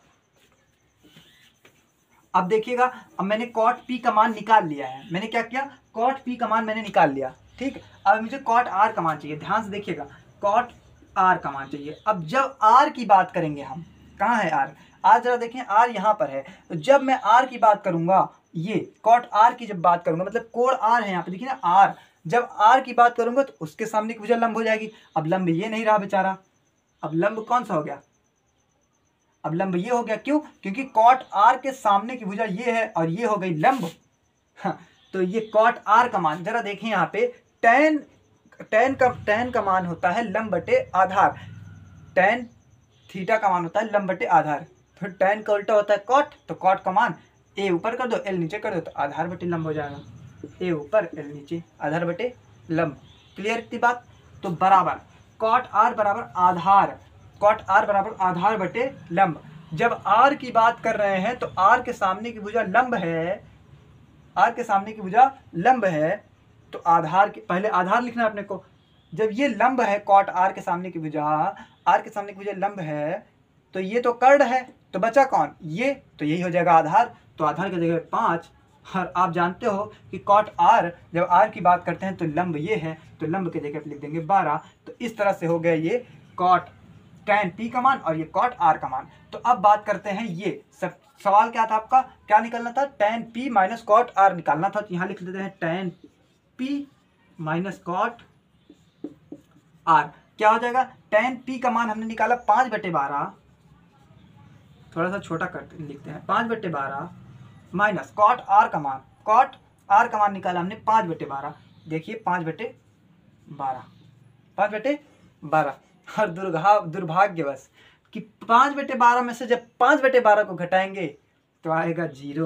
अब देखिएगा, अब मैंने कॉट पी का मान निकाल लिया है। मैंने क्या किया, कॉट पी का मान मैंने निकाल लिया। ठीक, अब मुझे कॉट आर का मान चाहिए। ध्यान से देखिएगा, कॉट आर का मान चाहिए। अब जब आर की बात करेंगे हम, कहाँ है आर? आर जरा देखें, आर यहाँ पर है। तो जब मैं आर की बात करूंगा, ये कॉट आर की जब बात करूंगा, मतलब कोण आर है यहाँ पे, देखिए ना आर, जब आर की बात करूंगा तो उसके सामने की भुजा लंब हो जाएगी। अब लंब ये नहीं रहा बेचारा, अब लंब कौन सा हो गया? अब लंब ये हो गया। क्यों? क्योंकि कॉट आर के सामने की भुजा ये है और ये हो गई लंब। हाँ, तो ये कॉट आर का मान जरा देखें यहाँ पे, टेन टेन का टेन का मान होता है लंब बटे आधार, टेन थीटा का मान होता है लंब बटे आधार। फिर टेन का उल्टा होता है कॉट, तो कॉट का मान ए ऊपर कर दो एल नीचे कर दो, तो आधार बटे लंब हो जाएगा। ए ऊपर एल नीचे, आधार बटे लंब। क्लियर इतनी बात? तो बराबर कॉट आर बराबर आधार, कॉट आर बराबर आधार बटे लंब। जब आर की बात कर रहे हैं तो आर के सामने की भुजा लंब है, आर के सामने की भुजा लंब है, तो आधार के पहले आधार लिखना है अपने को। जब ये लंब है, कॉट आर के सामने की भुजा, आर के सामने की भुजा लंब है, तो ये तो कर्ण है, तो बचा कौन? ये, तो यही हो जाएगा आधार। तो आधार की जगह पाँच। और आप जानते हो कि कॉट आर, जब आर की बात करते हैं तो लंब ये है, तो लंब की जगह लिख देंगे बारह। तो इस तरह से हो गया ये कॉट टेन पी का मान और ये कॉट आर का मान। तो अब बात करते हैं, ये सब सवाल क्या था आपका, क्या निकालना था? Tan P minus cot R निकालना था। तो यहाँ लिख देते हैं tan P minus cot R. क्या हो जाएगा? टेन पी का मान हमने निकाला पाँच बटे बारह, थोड़ा सा छोटा करते लिखते हैं, पाँच बटे बारह माइनस कॉट आर का मान, कॉट आर का मान निकाला हमने पाँच बटे बारह। देखिए पाँच बटे बारह, पाँच बटे बारह। और दुर्घा दुर्भाग्यवश कि पाँच बटे बारह में से जब पाँच बटे बारह को घटाएंगे तो आएगा जीरो।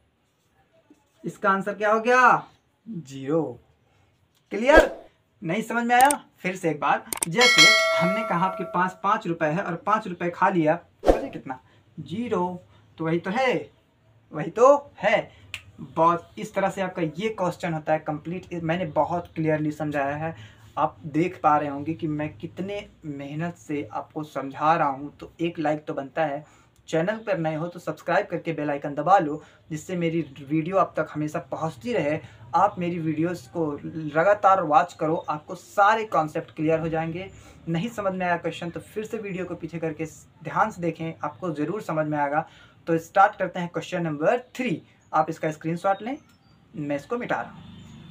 इसका आंसर क्या हो गया? जीरो। क्लियर? नहीं समझ में आया? फिर से एक बार, जैसे हमने कहा आपके पास पाँच रुपए है और पाँच रुपए खा लिया, तो कितना? जीरो। तो वही तो है, वही तो है। बहुत इस तरह से आपका ये क्वेश्चन होता है कंप्लीट। मैंने बहुत क्लियरली समझाया है, आप देख पा रहे होंगे कि मैं कितने मेहनत से आपको समझा रहा हूँ। तो एक लाइक तो बनता है। चैनल पर नए हो तो सब्सक्राइब करके बेल आइकन दबा लो, जिससे मेरी वीडियो आप तक हमेशा पहुँचती रहे। आप मेरी वीडियोस को लगातार वॉच करो, आपको सारे कॉन्सेप्ट क्लियर हो जाएंगे। नहीं समझ में आया क्वेश्चन तो फिर से वीडियो को पीछे करके ध्यान से देखें, आपको ज़रूर समझ में आएगा। तो स्टार्ट करते हैं क्वेश्चन नंबर थ्री। आप इसका स्क्रीनशॉट लें, मैं इसको मिटा रहा हूँ।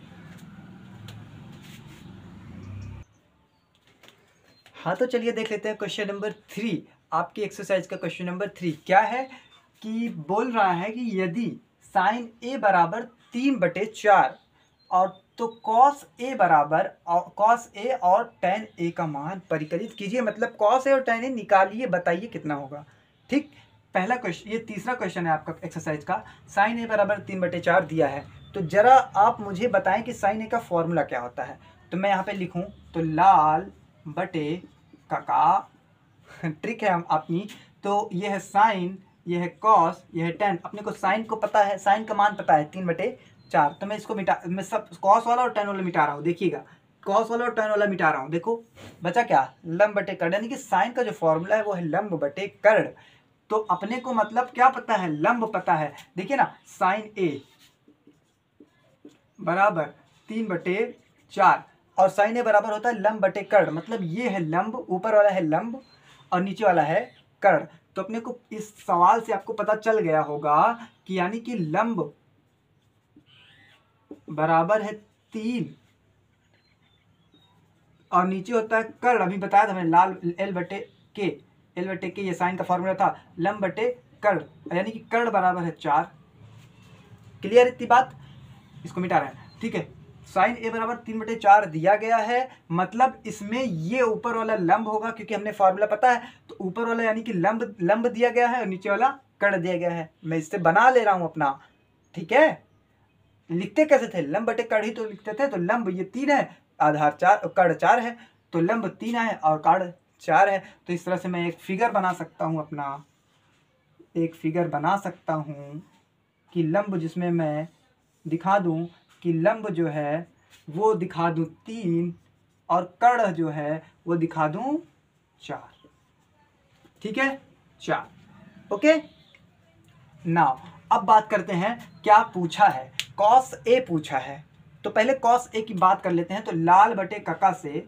हाँ, तो चलिए देख लेते हैं क्वेश्चन नंबर थ्री। आपकी एक्सरसाइज का क्वेश्चन नंबर थ्री क्या है कि बोल रहा है कि यदि साइन ए बराबर तीन बटे चार और तो कॉस ए बराबर कॉस ए और टेन ए का मान परिकलित कीजिए। मतलब कॉस ए और टेन ए निकालिए, बताइए कितना होगा। ठीक, पहला क्वेश्चन, ये तीसरा क्वेश्चन है आपका एक्सरसाइज का। साइन ए बराबर तीन बटे चार दिया है, तो जरा आप मुझे बताएं कि साइन ए का फॉर्मूला क्या होता है। तो मैं यहाँ पे लिखूँ तो लाल बटे काका, ट्रिक है हम अपनी। तो ये है साइन, ये है कॉस, ये है टेन। अपने को साइन को पता है, साइन का मान पता है तीन बटे चार। तो मैं इसको मिटा, मैं सब कॉस वाला और टेन वाला मिटा रहा हूँ। देखिएगा, कॉस वाला और टेन वाला मिटा रहा हूँ। देखो बचा क्या? लंब बटे कर्ण, यानी कि साइन का जो फॉर्मूला है वो है लंब बटे कर्ण। तो अपने को मतलब क्या पता है? लंब पता है। देखिए ना, साइन ए बराबर तीन बटे चार और साइन ए बराबर होता है लंब बटे कर्ण। मतलब ये है लंब, ऊपर वाला है लंब और नीचे वाला है कर्ण। तो अपने को इस सवाल से आपको पता चल गया होगा कि यानी कि लंब बराबर है तीन और नीचे होता है कर्ण। अभी बताया था मैंने, लाल एल बटे के, एल बटे के ये साइन का फॉर्मूला था, लंब बटे कर्ण, यानी कि कर्ण बराबर है चार। क्लियर इतनी बात? इसको मिटा रहे हैं, ठीक है। साइन ए बराबर तीन बटे चार दिया गया है, मतलब इसमें ये ऊपर वाला लंब होगा, क्योंकि हमने फार्मूला पता है। तो ऊपर वाला यानी कि लंब लंब दिया गया है और नीचे वाला कड़ दिया गया है। मैं इससे बना ले रहा हूं अपना, ठीक है। लिखते कैसे थे, लंब बटे कड़ ही तो लिखते थे। तो लंब ये तीन है, आधार चार, कड़ चार है, तो लंब तीन है और कड़ चार है। तो इस तरह से मैं एक फिगर बना सकता हूं, अपना एक फिगर बना सकता हूं कि लंब जिसमें मैं दिखा दूं कि लंब जो है वो दिखा दूं तीन और कड़ जो है वो दिखा दूं चार, ठीक है, चार। ओके, नाउ अब बात करते हैं क्या पूछा है। कॉस ए पूछा है, तो पहले कॉस ए की बात कर लेते हैं। तो लाल बटे कका से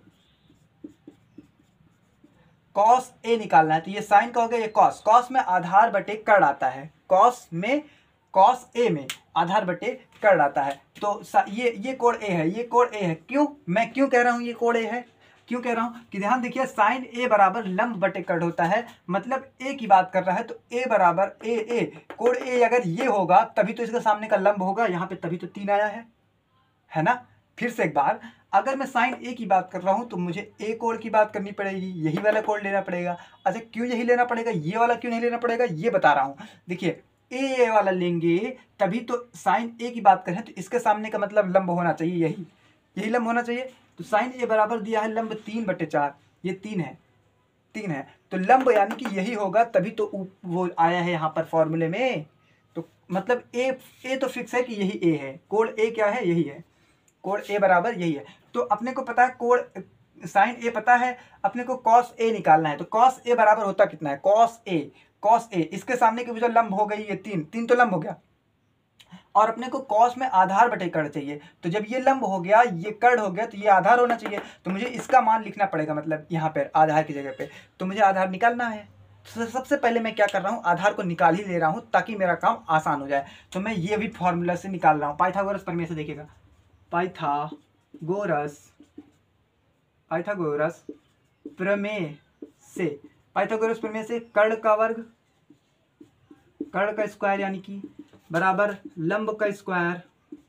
कॉस ए निकालना है। तो ये साइन का हो गया, ये कॉस। कॉस में आधार बटे कड़ आता है, कॉस में कॉस ए में आधार बटे कड़ आता है। तो ये ये कोण ए है, ये कोण ए है। क्यों, मैं क्यों कह रहा हूं ये कोण ए है, क्यों कह रहा हूं कि ध्यान देखिए, साइन ए बराबर लंब बटे कड़ होता है, मतलब ए की बात कर रहा है। तो ए बराबर ए ए कोण ए अगर ये होगा तभी तो इसका सामने का लंब होगा यहाँ पे, तभी तो तीन आया है, है ना। फिर से एक बार, अगर मैं साइन ए की बात कर रहा हूं तो मुझे ए कोण की बात करनी पड़ेगी, यही वाला कोण लेना पड़ेगा। अच्छा, क्यों यही लेना पड़ेगा, ये वाला क्यों नहीं लेना पड़ेगा, ये बता रहा हूं। देखिए, ए वाला लेंगे तभी तो साइन ए की बात करें तो इसके सामने का मतलब लंब होना चाहिए, यही यही लंब होना चाहिए। तो साइन ए बराबर दिया है लंब तीन बटे चार, ये तीन है, तीन है, तो लंब यानी कि यही होगा, तभी तो वो आया है यहाँ पर फॉर्मूले में। तो मतलब ए ए तो फिक्स है कि यही ए है, कोण ए क्या है, यही है, कोण ए बराबर यही है। तो अपने को पता है कोण साइन ए पता है, अपने को कॉस ए निकालना है। तो कॉस ए बराबर होता कितना है, कॉस ए कॉस ए इसके सामने की जो लंब हो गई ये तीन, तीन तो लंब हो गया, और अपने को कॉस में आधार बटे कड़ चाहिए। तो जब ये लंब हो गया, ये कड़ हो गया, तो ये आधार होना चाहिए। तो मुझे इसका मान लिखना पड़ेगा, मतलब यहाँ पर आधार की जगह पे। तो मुझे आधार निकालना है। तो सबसे पहले मैं क्या कर रहा हूँ, आधार को निकाल ही ले रहा हूँ ताकि मेरा काम आसान हो जाए। तो मैं ये भी फॉर्मूला से निकाल रहा हूँ, पाइथागोरस प्रमेय से। देखिएगा, पाइथागोरस पाइथागोरस प्रमेय से पाइथागोरस प्रमेय से कर्ण का वर्ग, कर्ण का स्क्वायर यानी कि बराबर लंब का स्क्वायर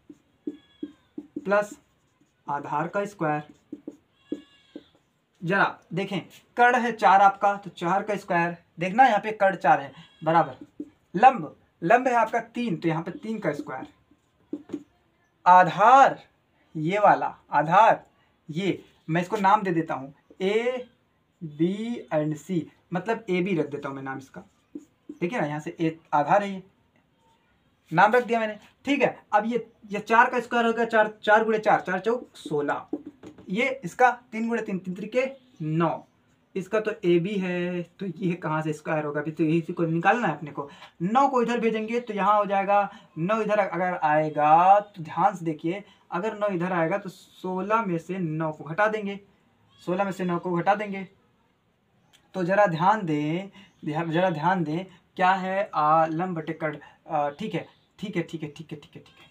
प्लस आधार का स्क्वायर। जरा देखें, कर्ण है चार आपका, तो चार का स्क्वायर, देखना यहाँ पे कर्ण चार है, बराबर लंब लंब है आपका तीन, तो यहाँ पे तीन का स्क्वायर। आधार ये वाला आधार, ये मैं इसको नाम दे देता हूँ ए बी एंड सी, मतलब ए बी रख देता हूँ मैं नाम इसका, ठीक है ना। यहाँ से ए आधार है, ये नाम रख दिया मैंने, ठीक है। अब ये ये चार का स्क्वायर हो गया, चार चार गुणे चार, चार चौक सोलह, ये इसका तीन गुणे तीन, तीन तरीके नौ, इसका तो ए बी है, तो ये कहाँ से स्क्वायर होगा, अभी तो इसी को निकालना है अपने को। नौ को इधर भेजेंगे तो यहाँ हो जाएगा, नौ इधर अगर आएगा तो ध्यान से देखिए, अगर नौ इधर आएगा तो सोलह में से नौ को घटा देंगे, सोलह में से नौ को घटा देंगे। तो जरा ध्यान दें, जरा ध्यान दें क्या है, आ, लंब बटे कड़, ठीक है ठीक है ठीक है ठीक है ठीक है ठीक है।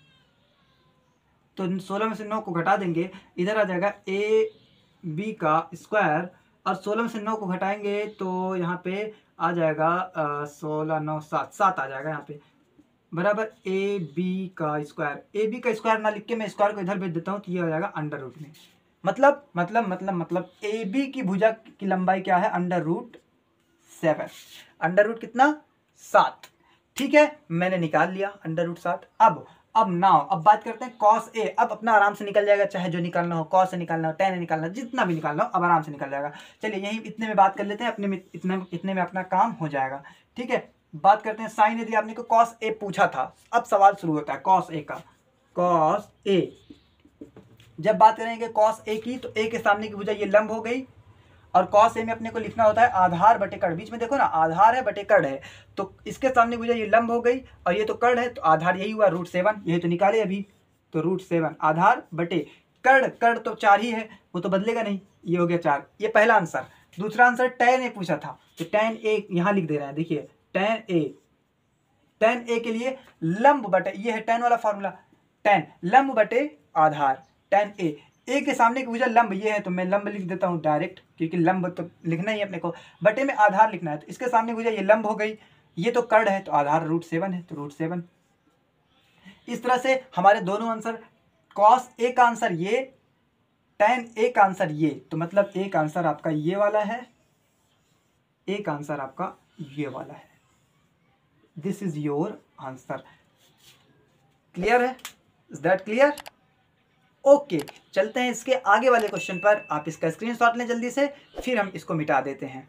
तो सोलह में से नौ को घटा देंगे, इधर आ जाएगा ए बी का स्क्वायर, और सोलह में से नौ को घटाएंगे तो यहाँ पे आ जाएगा सोलह नौ सात, सात आ जाएगा यहाँ पे, बराबर ए बी का स्क्वायर। ए बी का स्क्वायर ना लिख के मैं स्क्वायर को इधर भेज देता हूँ, तो ये आ जाएगा अंडर रूट में। मतलब मतलब मतलब मतलब ए बी की भुजा की लंबाई क्या है, under root seven, under root कितना, सात, ठीक है। मैंने निकाल लिया अंडर रूट सात। अब अब नाउ अब बात करते हैं कॉस ए। अब अपना आराम से निकल जाएगा, चाहे जो निकालना हो, कॉस से निकालना हो, टेन से निकालना हो, जितना भी निकालना हो, अब आराम से निकल जाएगा। चलिए यही इतने में बात कर लेते हैं, अपने में इतने इतने में अपना काम हो जाएगा, ठीक है। बात करते हैं साइन यदि आपने को कॉस ए पूछा था, अब सवाल शुरू होता है कॉस ए का। कॉस ए, जब बात करेंगे कॉस ए की, तो ए के सामने की भुजा ये लंब हो गई, और कॉस ए में अपने को लिखना होता है आधार बटे कड़। बीच में देखो ना, आधार है बटे कड़ है, तो इसके सामने भुजा ये लंब हो गई और ये तो कड़ है, तो आधार यही हुआ रूट सेवन, यही तो निकाले अभी। तो रूट सेवन आधार बटे कड़, कड़ तो चार ही है, वो तो बदलेगा नहीं, ये हो गया चार। ये पहला आंसर। दूसरा आंसर टेन ए पूछा था, तो टेन ए यहाँ लिख दे रहे हैं, देखिए टेन ए, टेन ए के लिए लंब बटे, ये है टेन वाला फॉर्मूला, टेन लंब बटे आधार, टेन ए, ए के सामने की भुजा लंब ये है, तो मैं लंब लिख देता हूँ डायरेक्ट, क्योंकि लंब तो लिखना ही है अपने को, बटे में आधार लिखना है। तो इसके सामने भुजा ये लंब हो गई, ये तो कड़ है, तो आधार रूट सेवन है, तो रूट सेवन। इस तरह से हमारे दोनों आंसर, कॉस ए का आंसर ये, टेन ए का आंसर ये, तो मतलब एक आंसर आपका ये वाला है, एक आंसर आपका ये वाला है। This is your answer. Clear है? Is that clear? ओके, चलते हैं इसके आगे वाले क्वेश्चन पर। आप इसका स्क्रीनशॉट लें जल्दी से, फिर हम इसको मिटा देते हैं।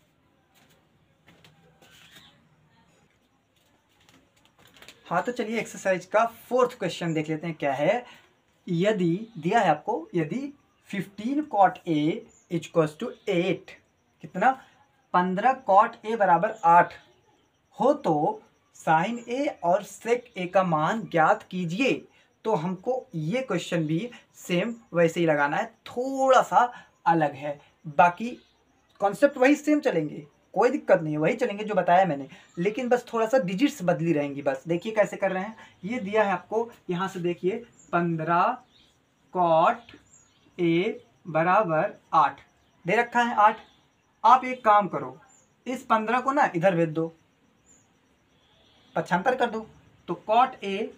हाँ, तो चलिए एक्सरसाइज का फोर्थ क्वेश्चन देख लेते हैं क्या है। यदि दिया है आपको, यदि fifteen cot A equals to eight, कितना, पंद्रह कॉट ए बराबर आठ हो तो साइन ए और सेक ए का मान ज्ञात कीजिए। तो हमको ये क्वेश्चन भी सेम वैसे ही लगाना है, थोड़ा सा अलग है, बाकी कॉन्सेप्ट वही सेम चलेंगे, कोई दिक्कत नहीं है, वही चलेंगे जो बताया मैंने, लेकिन बस थोड़ा सा डिजिट्स बदली रहेंगी बस। देखिए कैसे कर रहे हैं। ये दिया है आपको, यहाँ से देखिए, पंद्रह कॉट ए बराबर आठ दे रखा है, आठ। आप एक काम करो, इस पंद्रह को ना इधर भेज दो, पक्षांतर कर दो, तो कॉट ए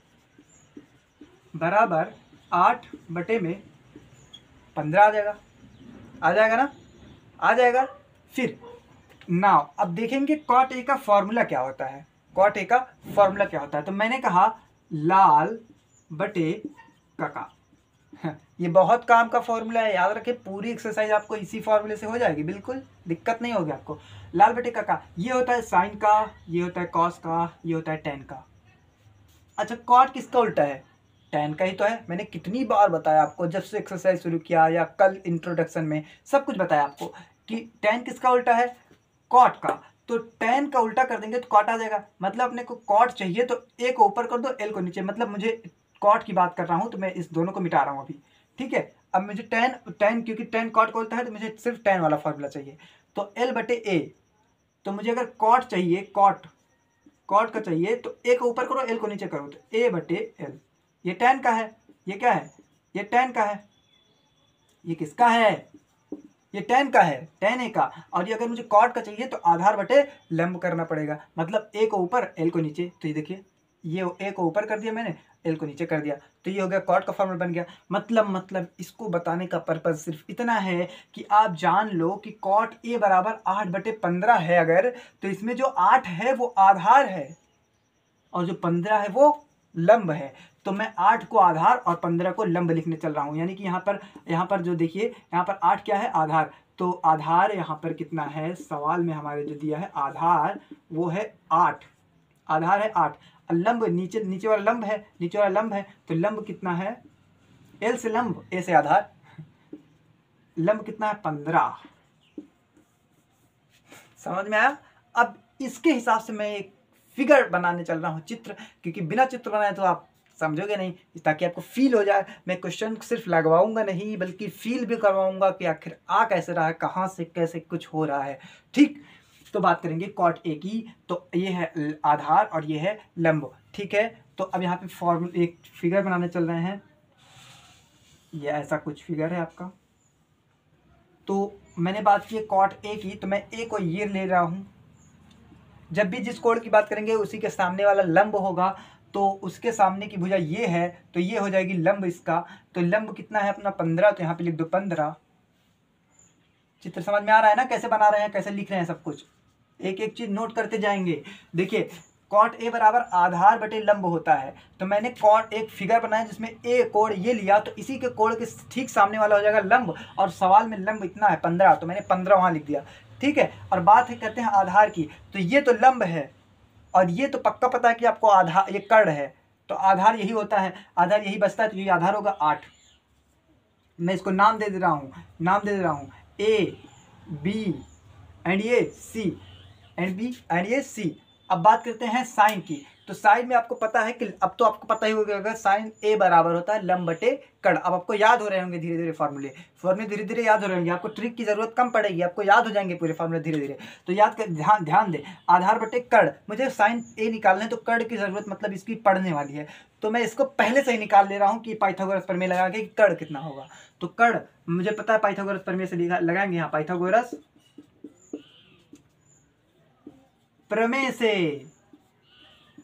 बराबर आठ बटे में पंद्रह आ जाएगा, आ जाएगा ना, आ जाएगा। फिर नाउ अब देखेंगे कॉट ए का फॉर्मूला क्या होता है, कॉट ए का फॉर्मूला क्या होता है। तो मैंने कहा लाल बटे काका, ये बहुत काम का फॉर्मूला है, याद रखें। पूरी एक्सरसाइज आपको इसी फॉर्मूले से हो जाएगी, बिल्कुल दिक्कत नहीं होगी आपको। लाल बटे काका, ये होता है साइन का, ये होता है कॉस का, ये होता है टेन का। अच्छा, कॉट किसका उल्टा है? टेन का ही तो है। मैंने कितनी बार बताया आपको, जब से एक्सरसाइज शुरू किया या कल इंट्रोडक्शन में सब कुछ बताया आपको कि टेन किसका उल्टा है? कॉट का। तो टेन का उल्टा कर देंगे तो कॉट आ जाएगा। मतलब अपने को कॉट चाहिए तो ए को ऊपर कर दो, एल को नीचे। मतलब मुझे कॉट की बात कर रहा हूँ तो मैं इस दोनों को मिटा रहा हूँ अभी, ठीक है। अब मुझे टेन टेन क्योंकि टेन कॉट का उल्टा है तो मुझे सिर्फ टेन वाला फॉर्मूला चाहिए। तो एल बटे ए, तो मुझे अगर कॉट चाहिए, कॉट कॉट का चाहिए तो ए को ऊपर करो, एल को नीचे करो, तो ए बटे एल। ये टेन का है, ये क्या है? ये टेन का है। ये किसका है? ये टेन का है, टेन ए का। और ये अगर मुझे कॉट का चाहिए तो आधार बटे लंब करना पड़ेगा, मतलब ए को ऊपर एल को नीचे। तो ये देखिए, ये ए को ऊपर कर दिया मैंने, एल को नीचे कर दिया, तो ये हो गया कॉट का फॉर्मूला बन गया। मतलब मतलब इसको बताने का पर्पज सिर्फ इतना है कि आप जान लो कि कॉट ए बराबर आठ बटे पंद्रह है अगर, तो इसमें जो आठ है वो आधार है और जो पंद्रह है वो लंब है। तो मैं आठ को आधार और पंद्रह को लंब लिखने चल रहा हूँ। यानी कि यहाँ पर यहाँ पर जो देखिए, यहाँ पर आठ क्या है? आधार। तो आधार यहाँ पर कितना है? सवाल में हमारे जो दिया है आधार वो है आठ, आधार है आठ। लंब नीचे नीचे वाला लंब है, नीचे वाला लंब है, तो लंब कितना है? एल से लंब, ए से आधार। लंब कितना है? पंद्रह। समझ में आया? अब इसके हिसाब से मैं एक फिगर बनाने चल रहा हूँ, चित्र, क्योंकि बिना चित्र बनाए तो आप समझोगे नहीं, ताकि आपको फील हो जाए। मैं क्वेश्चन सिर्फ लगवाऊंगा नहीं बल्कि फील भी करवाऊंगा कि आखिर आ कैसे रहा है, कहाँ से कैसे कुछ हो रहा है, ठीक। तो बात करेंगे कॉट ए की। तो ये है आधार और ये है लंब, ठीक है। तो अब यहाँ पे फॉर्मूला एक फिगर बनाने चल रहे हैं, ये ऐसा कुछ फिगर है आपका। तो मैंने बात की है कॉट ए की, तो मैं ए को ये ले रहा हूँ। जब भी जिस कोण की बात करेंगे उसी के सामने वाला लंब होगा, तो उसके सामने की भुजा ये है, तो ये हो जाएगी लंब इसका। तो लंब कितना है अपना? पंद्रह। तो यहाँ पे लिख दो पंद्रह। चित्र समझ में आ रहा है ना, कैसे बना रहे हैं, कैसे लिख रहे हैं, सब कुछ एक एक चीज नोट करते जाएंगे। देखिए, कॉट ए बराबर आधार बटे लंब होता है। तो मैंने कॉट एक फिगर बनाया जिसमें ए कोण ये लिया, तो इसी के कोण के ठीक सामने वाला हो जाएगा लंब। और सवाल में लंब इतना है पंद्रह, तो मैंने पंद्रह वहाँ लिख दिया, ठीक है। और बात है कहते हैं आधार की, तो ये तो लंब है और ये तो पक्का पता है कि आपको आधार, ये कर्ण है, तो आधार यही होता है, आधार यही बचता है, तो ये आधार होगा आठ। मैं इसको नाम दे दे रहा हूँ, नाम दे दे रहा हूँ, ए बी एंड ये सी, एंड बी एंड ये सी। अब बात करते हैं साइन की। तो साइन में आपको पता है कि अब तो आपको पता ही होगा अगर साइन ए बराबर होता है लंब बटे कर्ण। अब आपको याद हो रहे होंगे धीरे धीरे फार्मूले, फॉर्मूले धीरे धीरे याद हो रहे होंगे, आपको ट्रिक की जरूरत कम पड़ेगी, आपको याद हो जाएंगे पूरे फार्मूले धीरे धीरे। तो याद कर, ध्यान ध्यान दे, आधार बटे कर्ण। मुझे साइन ए निकालना है तो कर्ण की जरूरत मतलब इसकी पढ़ने वाली है, तो मैं इसको पहले से ही निकाल ले रहा हूँ कि पाइथागोरस प्रमेय लगा के कर्ण कितना होगा। तो कर्ण मुझे पता है पाइथागोरस प्रमेय से लगाएंगे, यहाँ पाइथागोरस प्रमेय से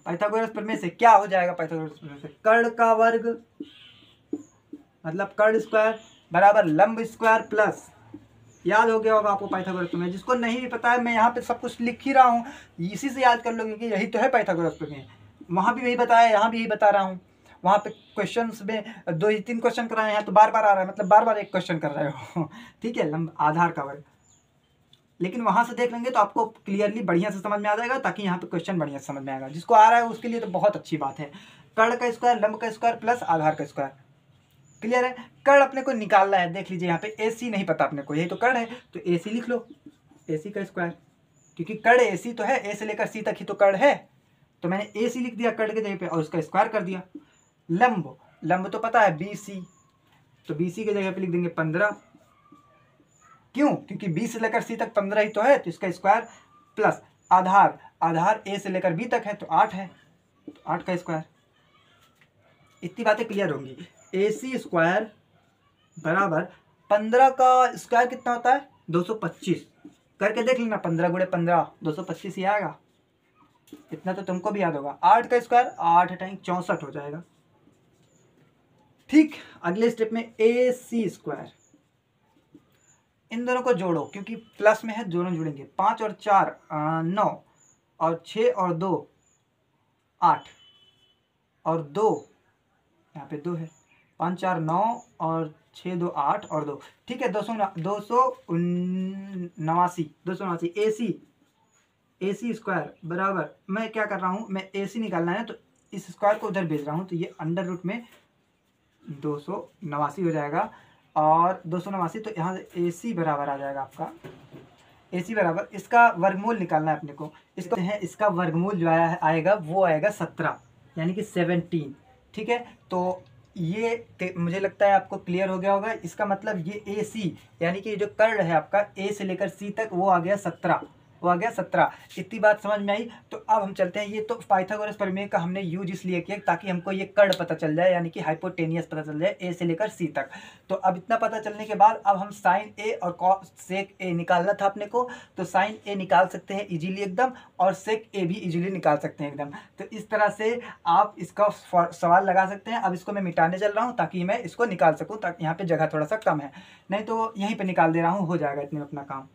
पाइथागोरस प्रमेय से क्या हो जाएगा? पाइथागोरस प्रमेय से कर्ण का वर्ग मतलब कर्ण स्क्वायर बराबर लंब स्क्वायर प्लस, याद हो गया होगा आपको पाइथागोरस प्रमेय। जिसको नहीं भी पता है मैं यहाँ पे सब कुछ लिख ही रहा हूँ, इसी से याद कर लोगे कि यही तो है पाइथागोरस प्रमेय। वहाँ भी यही बताया, यहाँ भी यही बता रहा हूँ। वहाँ पे क्वेश्चंस में दो ही तीन क्वेश्चन कराए हैं तो बार बार आ रहा है, मतलब बार बार एक क्वेश्चन कर रहे हो ठीक है, लंब आधार का वर्ग। लेकिन वहाँ से देख लेंगे तो आपको क्लियरली बढ़िया से समझ में आ जाएगा, ताकि यहाँ पे क्वेश्चन बढ़िया से समझ में आएगा। जिसको आ रहा है उसके लिए तो बहुत अच्छी बात है। कर्ण का स्क्वायर, लंब का स्क्वायर प्लस आधार का स्क्वायर, क्लियर है। कर्ण अपने को निकालना है, देख लीजिए यहाँ पे ए सी नहीं पता अपने को, यही तो कर्ण है तो ए सी लिख लो, ए सी का स्क्वायर, क्योंकि कर्ण ए सी तो है, ए से लेकर सी तक ही तो कर्ण है, तो मैंने ए सी लिख दिया कर्ण के जगह पे और उसका स्क्वायर कर दिया। लंब, लंब तो पता है बी सी, तो बी सी के जगह पे लिख देंगे पंद्रह, क्यों? क्योंकि बी से लेकर सी तक पंद्रह ही तो है, तो इसका स्क्वायर प्लस आधार, आधार ए से लेकर बी तक है तो आठ है, तो आठ का स्क्वायर। इतनी बातें क्लियर होंगी। ए सी स्क्वायर बराबर पंद्रह का स्क्वायर कितना होता है? दो सौ पच्चीस, करके देख लेना, पंद्रह गुणे पंद्रह दो सौ पच्चीस ही आएगा, इतना तो तुमको भी याद होगा। आठ का स्क्वायर आठ टाइम चौंसठ हो जाएगा। ठीक, अगले स्टेप में ए सी स्क्वायर, इन दोनों को जोड़ो क्योंकि प्लस में है, दोनों जुड़ेंगे। पाँच और चार नौ, और छः और दो आठ, और दो यहाँ पे दो है, पाँच चार नौ और छः दो आठ और दो, ठीक है, दो सौ दो सौ नवासी दो सौ नवासी ए सी, ए सी स्क्वायर बराबर, मैं क्या कर रहा हूँ, मैं ए सी निकालना है तो इस स्क्वायर को उधर भेज रहा हूँ, तो ये अंडर रूट में दो सौ नवासी हो जाएगा, और दो सौ नवासी तो यहाँ से ए सी बराबर आ जाएगा आपका, ए सी बराबर, इसका वर्गमूल निकालना है अपने को। इसको है, इसका वर्गमूल जो आया आएगा वो आएगा सत्रह, यानी कि सेवनटीन, ठीक है। तो ये मुझे लगता है आपको क्लियर हो गया होगा। इसका मतलब ये ए सी यानी कि जो कर्ण है आपका ए से लेकर सी तक वो आ गया सत्रह, वो आ गया सत्रह। इतनी बात समझ में आई। तो अब हम चलते हैं, ये तो पाइथागोरस प्रमेय का हमने यूज इसलिए किया ताकि हमको ये कर्ण पता चल जाए, यानी कि हाइपोटेनियस पता चल जाए ए से लेकर सी तक। तो अब इतना पता चलने के बाद अब हम साइन ए और कॉस सेक ए निकालना था अपने को, तो साइन ए निकाल सकते हैं इजीली एकदम, और सेक ए भी इजीली निकाल सकते हैं एकदम। तो इस तरह से आप इसका सवाल लगा सकते हैं। अब इसको मैं मिटाने चल रहा हूँ ताकि मैं इसको निकाल सकूँ, ताकि यहाँ पे जगह थोड़ा सा कम है, नहीं तो यहीं पे निकाल दे रहा हूँ, हो जाएगा इतने में अपना काम।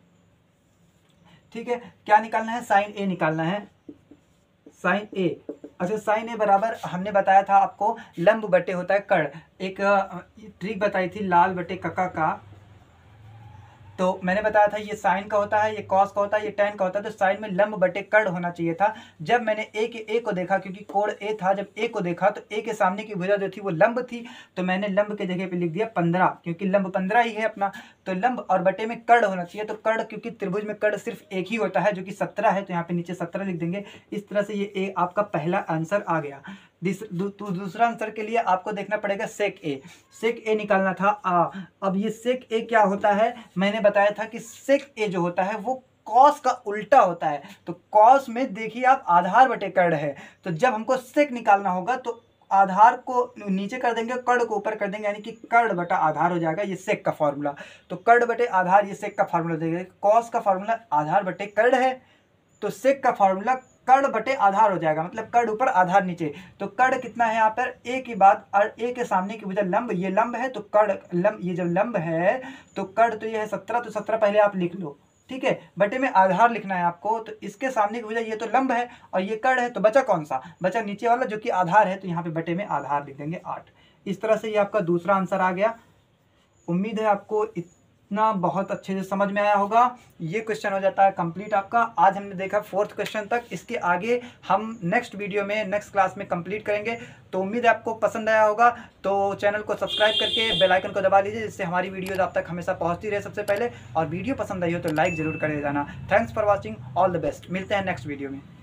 ठीक है, क्या निकालना है? साइन ए निकालना है, साइन ए। अच्छा, साइन ए बराबर हमने बताया था आपको लंब बटे होता है कर्ण। एक ट्रिक बताई थी लाल बटे कका का, तो मैंने बताया था ये साइन का होता है, ये कॉस का होता है, ये टेन का होता है। तो साइन में लंब बटे कर्ण होना चाहिए था। जब मैंने ए के ए को देखा, क्योंकि कोण ए था, जब ए को देखा तो ए के सामने की भुजा जो थी वो लंब थी, तो मैंने लंब के जगह पे लिख दिया पंद्रह, क्योंकि लंब पंद्रह ही है अपना। तो लंब और बटे में कर्ण होना चाहिए, तो कर्ण, क्योंकि त्रिभुज में कर्ण सिर्फ एक ही होता है जो कि सत्रह है, तो यहाँ पे नीचे सत्रह लिख देंगे। इस तरह से ये ए आपका पहला आंसर आ गया। तो दूसरा आंसर के लिए आपको देखना पड़ेगा सेक ए, सेक ए निकालना था आ। अब ये सेक ए क्या होता है, मैंने बताया था कि सेक ए जो होता है वो कॉस का उल्टा होता है। तो कॉस में देखिए आप आधार बटे कर्ण है, तो जब हमको सेक निकालना होगा तो आधार को नीचे कर देंगे, कर्ण को ऊपर कर देंगे, यानी कि कर्ण बटा आधार हो जाएगा ये सेक का फॉर्मूला। तो कर्ण बटे आधार ये सेक का फॉर्मूला देंगे। कॉस का फॉर्मूला आधार बटे कर्ण है, तो सेक का फॉर्मूला कर्ण बटे आधार हो जाएगा, मतलब कर्ण ऊपर आधार नीचे। तो कर्ण कितना है यहाँ पर, ए के बाद और ए के सामने की भुजा लंब, ये लंब है तो कर्ण लंब, ये जब लंब है तो कर्ण तो ये है सत्रह, तो सत्रह पहले आप लिख लो, ठीक है। बटे में आधार लिखना है आपको, तो इसके सामने की भुजा ये तो लंब है और ये कर्ण है, तो बचा कौन सा, बचा नीचे वाला जो कि आधार है, तो यहाँ पे बटे में आधार लिख देंगे आठ। इस तरह से ये आपका दूसरा आंसर आ गया। उम्मीद है आपको इतना बहुत अच्छे से समझ में आया होगा। ये क्वेश्चन हो जाता है कंप्लीट आपका। आज हमने देखा फोर्थ क्वेश्चन तक, इसके आगे हम नेक्स्ट वीडियो में नेक्स्ट क्लास में कंप्लीट करेंगे। तो उम्मीद है आपको पसंद आया होगा। तो चैनल को सब्सक्राइब करके बेल आइकन को दबा लीजिए, जिससे हमारी वीडियोज आप तक हमेशा पहुंचती रहे सबसे पहले। और वीडियो पसंद आई हो तो लाइक जरूर कर देना। Thanks for watching, all the best. मिलते हैं नेक्स्ट वीडियो में।